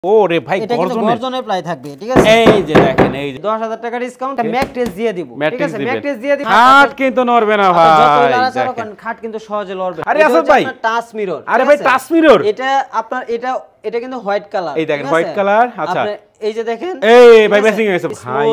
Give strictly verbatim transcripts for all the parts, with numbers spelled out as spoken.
ওরে ভাই এটা কিন্তু গর্জনের গর্জনের প্লাই থাকবে, ঠিক আছে? এই যে দেখেন এই যে দশ হাজার টাকা ডিসকাউন্ট, ম্যাট্রেস দিয়ে দিব, ঠিক আছে? ম্যাট্রেস দিয়ে দিব, খাট কিন্তু নড়বে না ভাই, যত লাড়াচাড়া করেন খাট কিন্তু সহজে লড়বে। আরে আসাদ ভাই টাচ মিরর, আরে ভাই টাচ মিরর, এটা আপনার এটা এটা কিন্তু হোয়াইট কালার, এই দেখেন হোয়াইট কালার। আচ্ছা এই যে দেখেন এই ভাই ম্যাচিং হয়ে গেছে ভাই,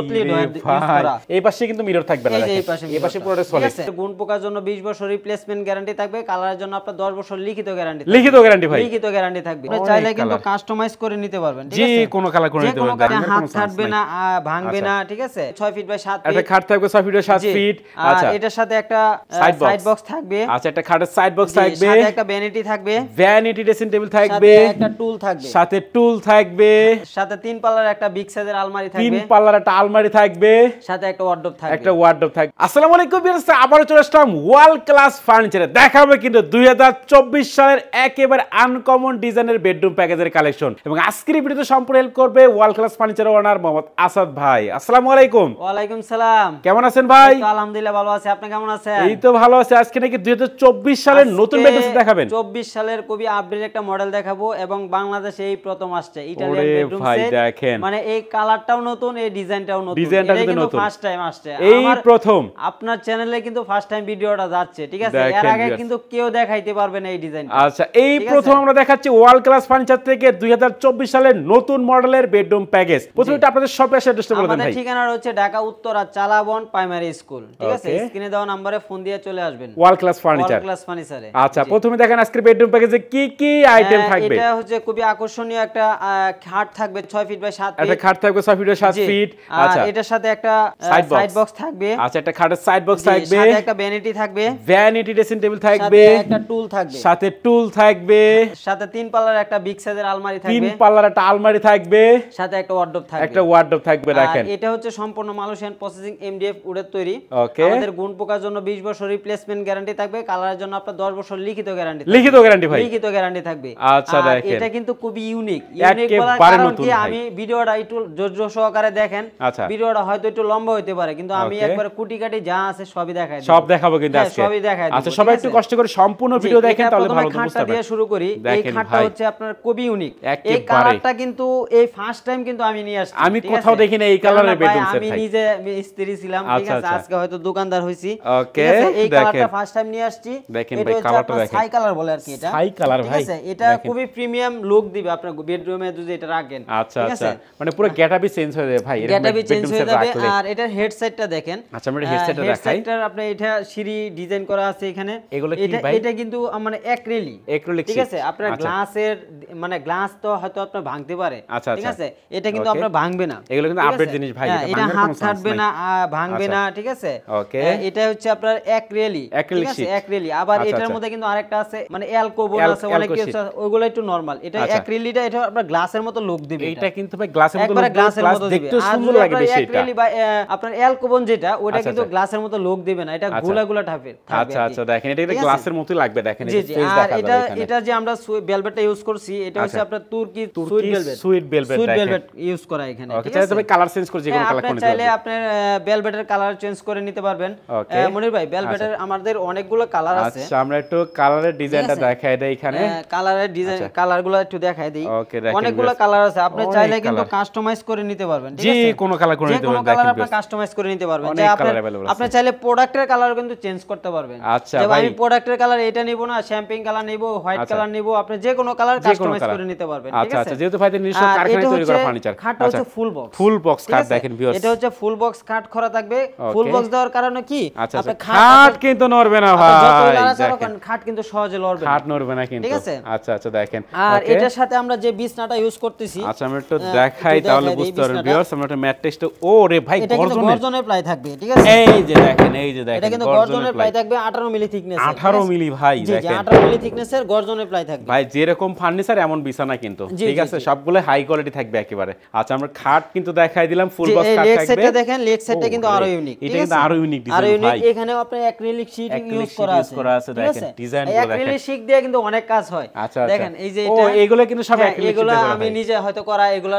এই পাশে কিন্তু মিরর থাকবে না, দেখেন এই পাশে পুরোটা সলিড। গুণ পোকার জন্য বিশ বছর রিপ্লেসমেন্ট গ্যারান্টি থাকবে, কালারের জন্য আপনার দশ বছর লিখিত গ্যারান্টি, লিখিত গ্যারান্টি ভাই, লিখিত গ্যারান্টি থাকবে। আপনি চাইলে কিন্তু কাস্টমাইজ করে নিতে পারবেন, ঠিক আছে? জি কোনো কালার করে নিতে পারবেন, হাত কাটবে না, ভাঙবে না, ঠিক আছে? ছয় ফিট বাই সাত ফিট একটা খাট থাকবে, ছয় ফিট বাই সাত ফিট। আচ্ছা এটার সাথে একটা সাইড বক্স থাকবে। আচ্ছা একটা খাটের সাইড বক্স থাকবে, সাথে একটা ভ্যানিটি থাকবে, ভ্যানিটি ড্রেসিং টেবিল থাকবে, সাথে একটা টুল থাকবে, সাথে টুল থাকবে, সাথে তিন পাল্লার একটা বিগ সাইজের আলমারি থাকবে, তিন পাল্লার একটা আলমারি থাকবে, সাথে একটা ওয়ার্ডরোব থাকবে, একটা ওয়ার্ডরোব থাকবে। আসসালামু আলাইকুম ভিউয়ার্স, আবারো চলে আসলাম ওয়ার্ল্ড ক্লাস ফার্নিচারে। দেখাবো কিন্তু দুই হাজার চব্বিশ সালের একেবারে আনকমন ডিজাইনের বেডরুম প্যাকেজের কালেকশন, এবং আজকের ভিডিওতে সম্পূর্ণ হেল্প করবে ওয়ার্ল্ড ক্লাস ফার্নিচারের ওনার মোহাম্মদ আসাদ ভাই। আসসালামু আলাইকুম। ওয়া আলাইকুম সালাম। কেমন আছেন ভাই? আলহামদুলিল্লাহ ভালো আছি, আপনি কেমন আছেন? এই তো ভালো আছি। আজকে নাকি দুই হাজার চব্বিশ সালের নতুন বেডরুম দেখাবেন? চব্বিশ সালের খুবই আপডেট একটা মডেল দেখাবো, এবং বাংলাদেশে এই প্রথম আসছে ইতালিয়ান বেডরুম সেট। দেখেন মানে এই কালারটাও নতুন, এই ডিজাইনটাও নতুন, ডিজাইনটা কিন্তু নতুন, ফার্স্ট টাইম আসছে এই প্রথম আপনার চ্যানেলে কিন্তু ফার্স্ট টাইম ভিডিওটা যাচ্ছে, ঠিক আছে? এর আগে কিন্তু কেউ দেখাইতে পারবে না এই ডিজাইনটা। আচ্ছা এই প্রথম আমরা দেখাচ্ছি ওয়ার্ল্ড ক্লাস ফার্নিচার থেকে দুই হাজার চব্বিশ সালের নতুন মডেলের বেডরুম প্যাকেজ। প্রথমে আপনাদের শপে এসে অ্যাড্রেসটা বলে দেন ভাই। আমাদের ঠিকানা হচ্ছে ঢাকা উত্তরা চালাবন প্রাইমারি স্কুল, ঠিক আছে? স্ক্রিনে দেওয়া নম্বরে ফোন দিয়ে চলে আসবেন world class furniture, world class ফার্নিচারে। আচ্ছা প্রথমে দেখেন আজকের বেডরুম প্যাকেজে কি কি আইটেম থাকবে। এটা হচ্ছে খুবই আকর্ষণীয় একটা খাট থাকবে ছয় ফিট বাই সাত ফিট, একটা খাট থাকবে ছয় ফিট বাই সাত ফিট। আচ্ছা এটার সাথে একটা সাইড বক্স থাকবে, আচ্ছা একটা খাটের সাইড বক্স থাকবে, সাথে একটা ভ্যানিটি থাকবে, ভ্যানিটি ড্রেসিং টেবিল থাকবে, সাথে একটা টুল থাকবে, সাথে টুল থাকবে, সাথে তিন পাল্লার একটা বিগ সাইজের আলমারি থাকবে, তিন পাল্লার একটা আলমারি থাকবে, সাথে একটা ওয়ার্ডরোব থাকবে, একটা ওয়ার্ডরোব থাকবে। দেখেন এটা হচ্ছে সম্পূর্ণ মালয়েশিয়ান প্রসেসিং এমডিএফ উডের তৈরি। ওকে আমাদের গুণ পোকার জন্য বিশ বছর রিপ্লেসমেন্ট গ্যারান্টি থাকবে, কালারের জন্য আপনার দশ বছর লিখিত গ্যারান্টি, লিখিত গ্যারান্টি ভাই, লিখিত গ্যারান্টি থাকবে। আচ্ছা দেখেন এটা কিন্তু খুবই ইউনিক, ইউনিক বলার কারণ কি আমি ভিডিওটা একটু ধৈর্য সহকারে দেখেন। আচ্ছা ভিডিওটা হয়তো একটু লম্বা হতে পারে, কিন্তু আমি একবারে কুটি কাটি যা আছে সবই দেখাই দেব, সব দেখাবো কিন্তু আজকে সবই দেখাই দেব। আচ্ছা সবাই একটু কষ্ট করে সম্পূর্ণ ভিডিও দেখেন, তাহলে ভালো বুঝতে পারবেন। দিয়ে শুরু করি। এই খাটটা হচ্ছে আপনার খুবই ইউনিক, এই কালারটা কিন্তু এই ফার্স্ট টাইম কিন্তু আমি নিয়ে আসছি, আমি কোথাও দেখি না এই কালারের বেডরুম সেট। আমি নিজে স্ত্রী ছিলাম, ঠিক আছে? আজকে হয়তো দোকানদার হইছি, ওকে? এই কালারটা ফার্স্ট টাইম নিয়ে আসছি। দেখেন ভাই কালারটা দেখেন, ছাই কালার বলে আর কি এটা, ছাই কালার ভাই, ঠিক আছে? এটা খুবই প্রিমিয়াম লুক দিবে আপনার বেডরুমে যদি এটা রাখেন। আচ্ছা আচ্ছা মানে পুরো গেটআপই চেঞ্জ হয়ে যাবে ভাই, গেটআপই চেঞ্জ হয়ে যাবে। আর এটার হেডসেটটা দেখেন। আচ্ছা আমরা হেডসেটটা দেখাই। হেডসেটটার আপনি এটা সিঁড়ি ডিজাইন করা আছে এখানে। এটা এটা কিন্তু মানে অ্যাক্রিলিক, অ্যাক্রিলিক, ঠিক আছে? আপনার গ্লাসের মানে গ্লাস তো হয়তো আপনার ভাঙতে পারে, ঠিক আছে? এটা কিন্তু আপনার ভাঙবে না, এগুলো কিন্তু আপডেট জিনিস ভাই, এটা হাত কাটবে না, ভাঙবে না, ঠিক আছে? ওকে এটা হচ্ছে আপনার অ্যাক্রিলিক, ঠিক আছে? অ্যাক্রিলিক। আবার এটার মধ্যে কিন্তু আরেকটা আছে মানে অ্যালকোবন আছে, অনেক কিছু আছে, ওইগুলো একটু নরমাল। এটা অ্যাক্রিলিকটা এটা আপনার গ্লাসের মতো লুক দিবে, এটা কিন্তু ভাই গ্লাসের মতো, একবারে গ্লাসের মতো দিবে। দেখতে সুন্দর লাগে বেশি। এটা অ্যাক্রিলিক বা আপনার অ্যালকোবন যেটা, ওটা কিন্তু গ্লাসের মতো লুক দিবে না, এটা গোলা গোলা টাইপের থাকবে। আচ্ছা আচ্ছা দেখেন এটা কিন্তু গ্লাসের মতোই লাগবে, দেখেন এই ফেস দেখা যাবে এখানে। এটা যে আমরা ভেলভেটটা ইউজ করছি, এটা হচ্ছে আপনার তুর্কি sweet velvet, sweet velvet, sweet velvet use করা এখানে, ঠিক আছে? তবে কালার চেঞ্জ করে যে কোনো কালার আপনি চাইলে আপনি ভেলভেটের কালার চেঞ্জ করে নিতে পারবেন। মনির ভাই ভেলভেটের আমাদের অনেকগুলো কালার আছে। আচ্ছা আমরা একটু কালারের ডিজাইনটা দেখাই দেই এখানে, কালারের ডিজাইন কালারগুলো একটু দেখাই দেই। অনেকগুলো কালার আছে, আপনি চাইলে কিন্তু কাস্টমাইজ করে নিতে পারবেন, ঠিক আছে? জি কোনো কালার করে নিতে পারবেন, দেখেন আপনি কাস্টমাইজ করে নিতে পারবেন। যে আপনি আপনি চাইলে প্রোডাক্টের কালার কিন্তু চেঞ্জ করতে পারবেন। আচ্ছা যে আমি প্রোডাক্টের কালার এটা নিব না, শ্যাম্পিং কালার নিব, হোয়াইট কালার নিব, আপনি যে কোনো কালার কাস্টমাইজ করে নিতে পারবেন, ঠিক আছে? আচ্ছা আচ্ছা যেহেতু ভাইদের নিজস্ব কারখানায় তৈরি করা ফার্নিচার, খাটটা হচ্ছে full box, full box cut দেখেন ভিউয়ার্স, এটা হচ্ছে ফুল বক্স কাট করা থাকবে। ফুল বক্স দেওয়ার কারণে কি আপনি খাট কিন্তু নড়বে না ভাই, যত লাড়াচাড়া করেন খাট কিন্তু সহজে লড়বে না, খাট নড়বে না কিন্তু, ঠিক আছে? আচ্ছা আচ্ছা দেখেন। আর এটার সাথে আমরা যে বিছনাটা ইউজ করতেছি, আচ্ছা আমি একটু দেখাই তাহলে বুঝতে পারবেন ভিউয়ার্স। আমরা একটা ম্যাট্রেসটা ওরে ভাই গর্জনের, গর্জনের প্লাই থাকবে, ঠিক আছে? এই যে দেখেন, এই যে দেখেন এটা কিন্তু গর্জনের প্লাই থাকবে, আঠারো মিলি থিকনেস, আঠারো মিলি ভাই, দেখেন আঠারো মিলি থিকনেসের গর্জনের প্লাই থাকবে ভাই। যেরকম ফার্নিচার এমন বিছানা কিন্তু, ঠিক আছে? সবগুলো হাই কোয়ালিটি থাকবে একেবারে। আচ্ছা আমরা খাট কিন্তু দেখাই দিলাম, ফুল বক্স খাট থাকবে। সেটটা দেখেন, লেগ সেটটা কিন্তু আরো ইউনিক, এটা কিন্তু আরো ইউনিক ডিজাইন ভাই। এখানে আপনার অ্যাক্রিলিক শীট ইউজ করা আছে, করা আছে দেখেন ডিজাইনগুলো দেখেন। অ্যাক্রিলিক শীট দিয়ে কিন্তু অনেক কাজ হয়। আচ্ছা দেখেন এই যে এটা, ও এগুলো কিন্তু সব অ্যাক্রিলিক শীট এগুলো আমি নিজে হয়তো করা, এগুলো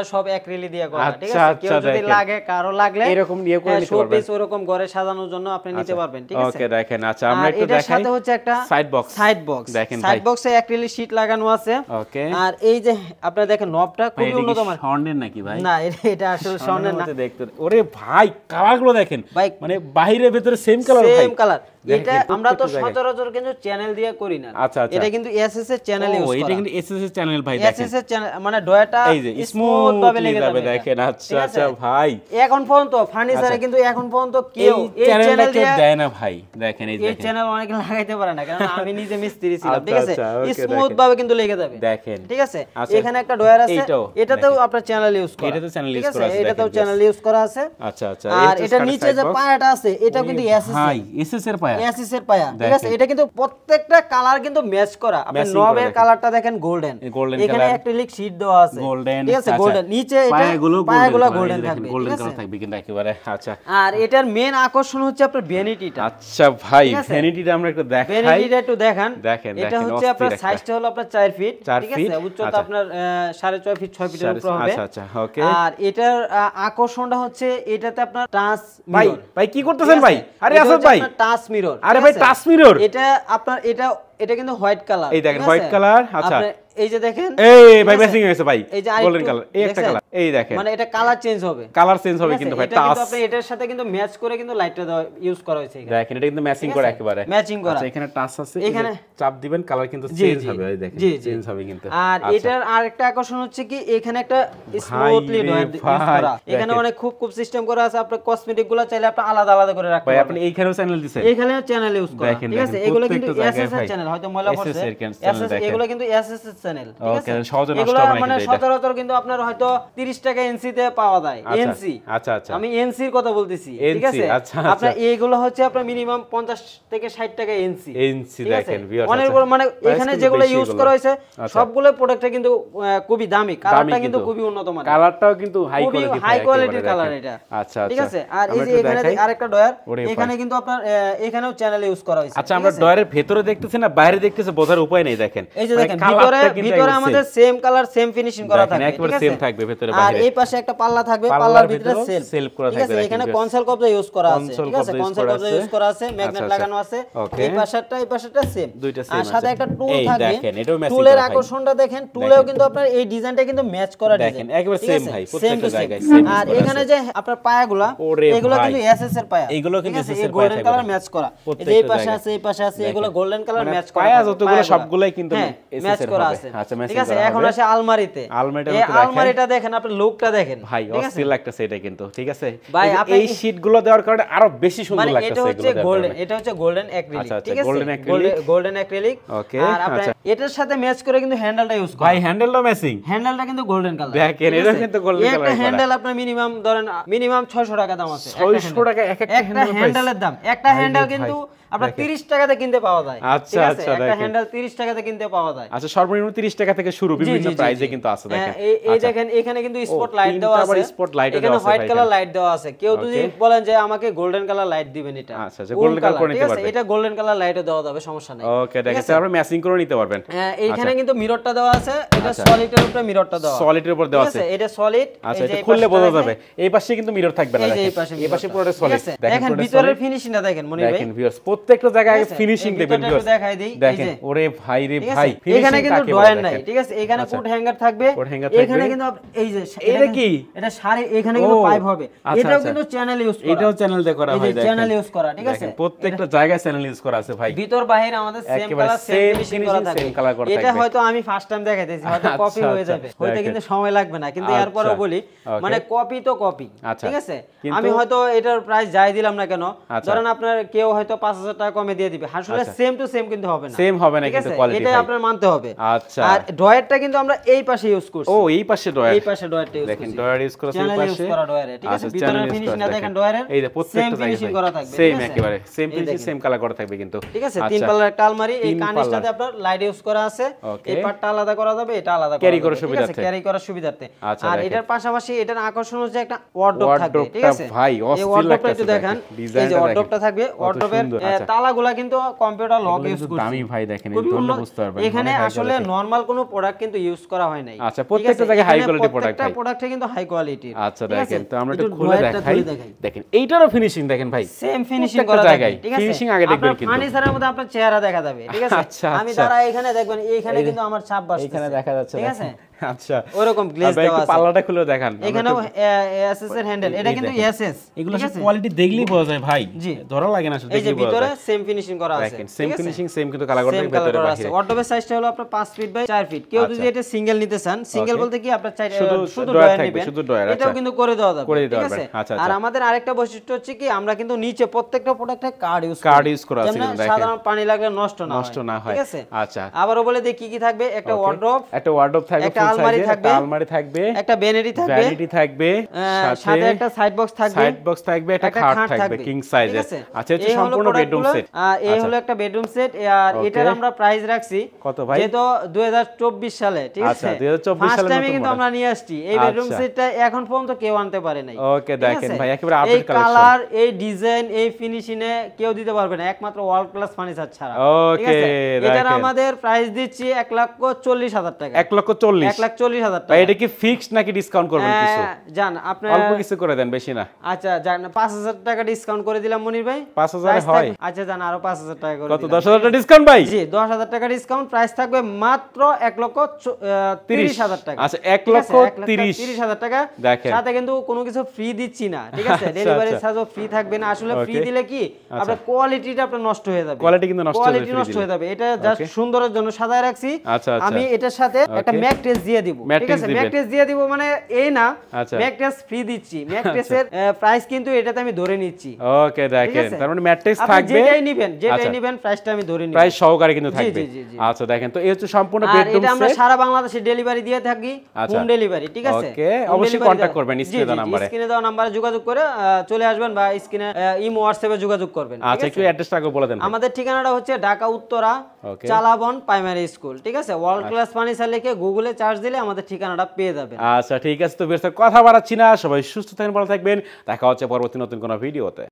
সব অ্যাক্রিলিক দিয়ে করা ঠিক আছে কেউ যদি লাগে কারো লাগলে এরকম নিয়ে করে নিতে পারবেন শোপিস ওরকম ঘরে সাজানোর জন্য আপনি নিতে পারবেন ঠিক আছে ওকে দেখেন আচ্ছা আমরা একটু দেখাই এটার সাথে হচ্ছে একটা সাইড বক্স সাইড বক্স দেখেন ভাই সাইড বক্সে অ্যাক্রিলিক শীট লাগানো আছে ওকে আর এই যে আপনারা দেখেন নবটা খুবই উন্নত মানের স্বর্ণের নাকি ভাই না এটা আসলে স্বর্ণের না দেখতে ওরে ভাই কালারগুলো দেখেন মানে বাইরে ভিতরে সেম কালার ভাই সেম কালার এটা আমরা তো সচরাচর কিন্তু চ্যানেল দিয়ে করি না আচ্ছা আচ্ছা এটা কিন্তু এসএস এর চ্যানেল ইউজ করা এটা কিন্তু এসএস এর চ্যানেল ভাই দেখেন এসএস এর চ্যানেল মানে ডয়াটা এই যে স্মুথ ভাবে লেগে যাবে দেখেন আচ্ছা আচ্ছা ভাই এখন পর্যন্ত ফার্নিচারে কিন্তু এখন পর্যন্ত কেউ এই চ্যানেল দিয়ে দেয় না ভাই দেখেন এই দেখেন এই চ্যানেল অনেকে লাগাইতে পারে না কারণ আমি নিজে মিস্ত্রি ছিলাম ঠিক আছে স্মুথ ভাবে কিন্তু লেগে যাবে দেখেন ঠিক আছে এখানে একটা ডয়ার আছে এটাতেও আপনার চ্যানেল ইউজ করা এটাতেও চ্যানেল ইউজ করা আছে এটাতেও চ্যানেল ইউজ করা আছে আচ্ছা আচ্ছা আর এটা নিচে যে পায়াটা আছে এটা কিন্তু এসএস ভাই এসএস এর পায়া এসএস এর পায়া ঠিক আছে এটা কিন্তু প্রত্যেকটা কালার কিন্তু ম্যাচ করা আপনি নবের কালারটা দেখেন গোল্ডেন এখানে অ্যাক্রিলিক শীট দেওয়া আছে গোল্ডেন ঠিক আছে গোল্ডেন নিচে এটা পায়াগুলো গোল্ডেন থাকবে গোল্ডেন কালার থাকবে কিন্তু একেবারে আচ্ছা আর এটার মেইন আকর্ষণ হচ্ছে আপনার ভ্যানিটিটা আচ্ছা ভাই ভ্যানিটিটা আমরা একটু দেখাই ভ্যানিটিটা একটু দেখান দেখেন এটা হচ্ছে আপনার সাইজটা হলো আপনার চার ফিট ঠিক আছে উচ্চতা আপনার সাড়ে ছয় ফিট ছয় ফিটের উপর হবে আচ্ছা আচ্ছা ওকে আর এটার আকর্ষণটা হচ্ছে এটাতে আপনার টাচ ভাই ভাই কি করতেছেন ভাই আরে আসাদ ভাই টাচ মিরর আরে ভাই টাচ মিরর এটা আপনার এটা এটা কিন্তু হোয়াইট কালার এই দেখেন হোয়াইট কালার আচ্ছা এই যে দেখেন এই ভাই ম্যাচিং হয়েছে ভাই গোল্ডেন কালার এই একটা কালার এই দেখেন মানে এটা কালার চেঞ্জ হবে কালার চেঞ্জ হবে কিন্তু ভাই টাচ আপনি এটার সাথে কিন্তু ম্যাচ করে কিন্তু লাইটটা ইউজ করা হয়েছে এখানে দেখেন এটা কিন্তু ম্যাচিং করা একেবারে ম্যাচিং করা আচ্ছা এখানে টাচ আছে এখানে চাপ দিবেন কালার কিন্তু চেঞ্জ হবে এই দেখেন চেঞ্জ হবে কিন্তু আর এটার আরেকটা আকর্ষণ হচ্ছে কি এখানে একটা স্মুথলি ইউজ করা এখানে অনেক খুব খুব সিস্টেম করা আছে আপনি কসমেটিক গুলো চাইলে আপনি আলাদা আলাদা করে রাখতে পারবেন ভাই আপনি এইখানেও চ্যানেল দিবেন এইখানেও চ্যানেল ইউজ করা ঠিক আছে এগুলো কিন্তু এসএস এর চ্যানেল হয়তো ময়লা পড়ছে এসএস এগুলো কিন্তু এসএস এর চ্যানেল ঠিক আছে সহজে নষ্ট এগুলো হবে না মানে সচরাচর কিন্তু আপনার হয়তো তিরিশ টাকা এনসি তে পাওয়া যায় এনসি আচ্ছা আচ্ছা আমি এনসি এর কথা বলতেছি ঠিক আছে আপনার এইগুলো হচ্ছে আপনার মিনিমাম পঞ্চাশ থেকে ষাট টাকা এনসি এনসি দেখেন ভিউয়ার্স অনেক মানে এখানে যেগুলো ইউজ করা হয়েছে সবগুলো প্রোডাক্টটা কিন্তু খুবই দামি কালারটা কিন্তু খুবই উন্নত মানের কালারটাও কিন্তু হাই কোয়ালিটি হাই কোয়ালিটির কালার এটা আচ্ছা আচ্ছা ঠিক আছে আর এই যে এখানে আরেকটা ডয়ার এখানে কিন্তু আপনার এখানেও চ্যানেল ইউজ করা হয়েছে আচ্ছা আমরা ডয়ারের ভিতরে দেখতেছি না বাইরে দেখতেছি বোঝার উপায় নেই দেখেন এই যে দেখেন ভিতরে ভিতরে আমাদের সেম কালার সেম ফিনিশিং করা থাকবে একবারে সেম থাকবে ভিতরে বাইরে আর এই পাশে একটা পাল্লা থাকবে পাল্লার ভিতরে সেলফ সেলফ করা থাকবে এখানে কনসোল কবজা ইউজ করা আছে ঠিক আছে কনসোল কবজা ইউজ করা আছে ম্যাগনেট লাগানো আছে এই পাশাটা এই পাশাটা সেম দুইটা সেম আর সাথে একটা টুল থাকবে দেখেন এটাও ম্যাচিং টুলের আকর্ষণটা দেখেন টুলেও কিন্তু আপনার এই ডিজাইনটা কিন্তু ম্যাচ করা ডিজাইন দেখেন একবারে সেম ভাই প্রত্যেকটা জায়গায় সেম আর এখানে যে আপনার পায়াগুলো এগুলো কিন্তু এসএস এর পায়া এগুলো কিন্তু এসএস এর পায়া গোল্ডেন কালার ম্যাচ করা এই পাশে আছে এই পাশে আছে এগুলো গোল্ডেন কালার ম্যাচ করা পায়া যতগুলো সবগুলাই কিন্তু ম্যাচ করা আছে আচ্ছা ম্যাচিং ঠিক আছে এখন আসে আলমারিতে আলমারিটা এই আলমারিটা দেখেন আপনি লুকটা দেখেন ভাই অস্থির লাগতেছে এটা কিন্তু ঠিক আছে ভাই এই শীটগুলো দেওয়ার কারণে আরো বেশি সুন্দর লাগতেছে এগুলো এটা হচ্ছে গোল্ডেন এটা হচ্ছে গোল্ডেন অ্যাক্রিলিক ঠিক আছে golden acrylic golden acrylic okay আর আপনি এটার সাথে ম্যাচ করে কিন্তু হ্যান্ডেলটা ইউজ করেন ভাই হ্যান্ডেলটা ম্যাচিং হ্যান্ডেলটা কিন্তু গোল্ডেন কালার দেখেন এটা কিন্তু গোল্ডেন কালার একটা হ্যান্ডেল আপনার মিনিমাম ধরেন মিনিমাম ছয়শো টাকা দাম আছে ছয়শো টাকা এক একটা হ্যান্ডেলের দাম একটা হ্যান্ডেল কিন্তু আপনার তিরিশ টাকাতে কিনতে পাওয়া যায় আচ্ছা আচ্ছা একটা হ্যান্ডেল তিরিশ টাকাতে কিনতে পাওয়া যায় আচ্ছা সর্বনিম্ন তিরিশ টাকা থেকে শুরু বিভিন্ন প্রাইসে কিন্তু আছে দেখেন এই দেখেন এখানে কিন্তু স্পট লাইট দেওয়া আছে স্পট লাইট এখানে হোয়াইট কালার লাইট দেওয়া আছে কেউ যদি বলেন যে আমাকে গোল্ডেন কালার লাইট দিবেন এটা আচ্ছা আচ্ছা গোল্ডেন কালার করে নিতে পারবেন এটা গোল্ডেন কালার লাইটও দেওয়া যাবে সমস্যা নাই ওকে দেখেন তারপরে ম্যাচিং করে নিতে পারবেন হ্যাঁ এইখানে কিন্তু মিররটা দেওয়া আছে এটা সলিডের উপরে মিররটা দেওয়া সলিডের উপর দেওয়া আছে এটা সলিড আচ্ছা এটা খুললে বোঝা যাবে এই পাশে কিন্তু মিরর থাকবে না দেখেন এই পাশে পুরোটা সলিড দেখেন ভিতরের ফিনিশিংটা দেখেন মনি ভাই দেখেন ভিউয়ার্স প্রত্যেকটা জায়গায় ফিনিশিং দেখবেন ভিউয়ার্স দেখাই দেই দেখেন ওরে ভাই রে ভাই এখানে কিন্তু ড্রয়ার নাই ঠিক আছে এখানে কোট হ্যাঙ্গার থাকবে এখানে কিন্তু এই যে এটা কি এটা সারি এখানে কিন্তু পাইপ হবে এটাও কিন্তু চ্যানেল ইউজ করা এটাও চ্যানেল দিয়ে করা হয় দেখেন চ্যানেল ইউজ করা ঠিক আছে প্রত্যেকটা জায়গায় চ্যানেল ইউজ করা আছে ভাই ভিতর বাইরে আমাদের সেম কালার সেম ফিনিশিং করা থাকবে এটা হয়তো আমি ফার্স্ট টাইম দেখাইতেছি হয়তো কপি হয়ে যাবে হইতে কিন্তু সময় লাগবে না কিন্তু এরপরও বলি মানে কপি তো কপি ঠিক আছে আমি হয়তো এটার প্রাইস যাই দিলাম না কেন ধরেন আপনার কেউ হয়তো পাঁচ হাজার টাকা কমে দিয়ে দিবে আসলে সেম টু সেম কিন্তু হবে না সেম হবে না কিন্তু কোয়ালিটি এটা আপনার মানতে হবে আচ্ছা আর ড্রয়ারটা কিন্তু আমরা এই পাশে ইউজ করছি ও এই পাশে ড্রয়ার এই পাশে ড্রয়ারটা ইউজ করছি দেখেন ড্রয়ার ইউজ করা আছে এই পাশে ইউজ করা ড্রয়ারে ঠিক আছে ভিতরের ফিনিশিংটা দেখেন ড্রয়ারের এই যে প্রত্যেকটা ফিনিশিং করা থাকবে সেম একেবারে সেম ফিনিশিং সেম কালার করা থাকবে কিন্তু ঠিক আছে তিন পাল্লার একটা আলমারি এই কানিসটাতে আপনার লাইট ইউজ করা আছে এই পার্টটা আলাদা করা যাবে এটা আলাদা করা ক্যারি করার সুবিধার্থে ক্যারি করার সুবিধার্থে আর এটার পাশাপাশি এটার আকর্ষণ হচ্ছে একটা ওয়ার্ডরোব থাকবে ঠিক আছে ভাই এই ওয়ার্ডরোবটা একটু দেখেন এই যে ওয়ার্ডরোবটা থাকবে ওয়ার্ডরোবের তালাগুলা কিন্তু কম্পিউটার লক ইউজ করছি দামি ভাই দেখেন এই ধরলে বুঝতে পারবেন এখানে আসলে নরমাল কোনো প্রোডাক্ট কিন্তু ইউজ করা হয় নাই আচ্ছা প্রত্যেকটা জায়গায় হাই কোয়ালিটি প্রোডাক্ট প্রত্যেকটা প্রোডাক্টে কিন্তু হাই কোয়ালিটির আচ্ছা দেখেন তো আমরা একটু খুলে দেখাই দেখেন এইটারও ফিনিশিং দেখেন ভাই সেম ফিনিশিং করা থাকে ঠিক আছে ফিনিশিং আগে দেখবেন কিন্তু ফার্নিচারের মধ্যে আপনার চেহারা দেখা যাবে ঠিক আছে আমি দাঁড়া এখানে দেখবেন এইখানে কিন্তু আমার ছাপ বাসছে এখানে দেখা যাচ্ছে ঠিক আছে আচ্ছা ওরকম গ্লেজ দেওয়া আছে পাল্লাটা খুলে দেখান এখানেও এসএস এর হ্যান্ডেল এটা কিন্তু এসএস এগুলো সব কোয়ালিটি দেখলেই বোঝা যায় ভাই ধরা লাগে না শুধু এই যে ভিতরে সেম ফিনিশিং করা আছে দেখেন সেম ফিনিশিং সেম কিন্তু কালার করতে ভিতরে আছে ওয়ার্ডরোবের সাইজটা হলো আপনার পাঁচ ফিট বাই চার ফিট কেউ যদি এটা সিঙ্গেল নিতে চান সিঙ্গেল বলতে কি আপনার চার শুধু ডয়ার নেবেন এটাও কিন্তু করে দেওয়া যাবে ঠিক আছে আর আমাদের আরেকটা বৈশিষ্ট্য হচ্ছে কি আমরা কিন্তু নিচে প্রত্যেকটা প্রোডাক্টে কার্ড ইউজ কার্ড ইউজ করা আছে দেখেন সাধারণ পানি লাগলে নষ্ট না নষ্ট না হয় ঠিক আছে আচ্ছা আবারো বলে দেই কি কি থাকবে একটা ওয়ার্ডরোব একটা ওয়ার্ডরোব থাকবে একটা আলমারি থাকবে আলমারি থাকবে একটা ভ্যানিটি থাকবে ভ্যানিটি থাকবে সাথে একটা সাইড বক্স থাকবে সাইড বক্স থাকবে একটা খাট থাকবে কিং সাইজের আচ্ছা এটা সম্পূর্ণ বেডরুম সেট এই হলো একটা বেডরুম সেট আর এটার আমরা প্রাইস রাখছি কত ভাই যেহেতু দুই হাজার চব্বিশ সালে ঠিক আছে আচ্ছা দুই হাজার চব্বিশ সালে ফার্স্ট টাইমে কিন্তু আমরা নিয়ে আসছি এই বেডরুম সেটটা এখন পর্যন্ত কেউ আনতে পারে নাই ওকে দেখেন ভাই একেবারে আপডেট কালেকশন এই কালার এই ডিজাইন এই ফিনিশিং এ কেউ দিতে পারবে না একমাত্র ওয়ার্ল্ড ক্লাস ফার্নিচার ছাড়া ওকে এটার আমাদের প্রাইস দিচ্ছি এক লক্ষ চল্লিশ হাজার টাকা এক লক্ষ চল্লিশ এক লাখ চল্লিশ হাজার টাকা এটা কি ফিক্সড নাকি ডিসকাউন্ট করবেন কিছু জান আপনি অল্প কিছু করে দেন বেশি না আচ্ছা জান পাঁচ হাজার টাকা ডিসকাউন্ট করে দিলাম মনির ভাই পাঁচ হাজার হয় আচ্ছা জান আরো পাঁচ হাজার টাকা করে কত দশ হাজার টাকা ডিসকাউন্ট ভাই জি দশ হাজার টাকা ডিসকাউন্ট প্রাইস থাকবে মাত্র এক লক্ষ তিরিশ হাজার টাকা আচ্ছা এক লক্ষ তিরিশ হাজার টাকা সাথে কিন্তু কোনো কিছু ফ্রি দিচ্ছি না ঠিক আছে ডেলিভারি চার্জও ফ্রি থাকবে না আসলে ফ্রি দিলে কি আপনার কোয়ালিটিটা আপনার নষ্ট হয়ে যাবে কোয়ালিটি কিন্তু নষ্ট হয়ে যাবে নষ্ট হয়ে যাবে এটা জাস্ট সুন্দরের জন্য সাজায় রাখছি আমি এটার সাথে একটা ম্যাট্রেস দিয়ে দিব ঠিক আছে ম্যাট্রেস দিয়ে দিব মানে এই না ম্যাট্রেস ফ্রি দিচ্ছি ম্যাট্রেসের প্রাইস কিন্তু এটাতে আমি ধরে নিচ্ছি ওকে দেখেন তার মানে ম্যাট্রেস থাকবে যেটাই নেবেন যেটাই নেবেন প্রাইসটা আমি ধরে নিব প্রাইস সহকারে কিন্তু থাকবে আচ্ছা দেখেন তো এই হচ্ছে সম্পূর্ণ বেডরুম সেট এটা আমরা সারা বাংলাদেশে ডেলিভারি দিয়ে থাকি হোম ডেলিভারি ঠিক আছে ওকে অবশ্যই কন্টাক্ট করবেন স্ক্রিনে দেওয়া নম্বরে স্ক্রিনে দেওয়া নম্বরে যোগাযোগ করে চলে আসবেন বা স্ক্রিনে ইমো হোয়াটসঅ্যাপে যোগাযোগ করবেন আচ্ছা একটু অ্যাড্রেসটা আগে বলে দেন আমাদের ঠিকানাটা হচ্ছে ঢাকা উত্তরা চালাবন প্রাইমারি স্কুল ঠিক আছে ওয়ার্ল্ড ক্লাস ফার্নিচার লিখে গুগলে সার্চ দিলে আমাদের ঠিকানাটা পেয়ে যাবেন আচ্ছা ঠিক আছে তো বেশ কথা বাড়াচ্ছি না সবাই সুস্থ থাকবেন ভালো থাকবেন দেখা হচ্ছে পরবর্তী নতুন কোনো ভিডিওতে।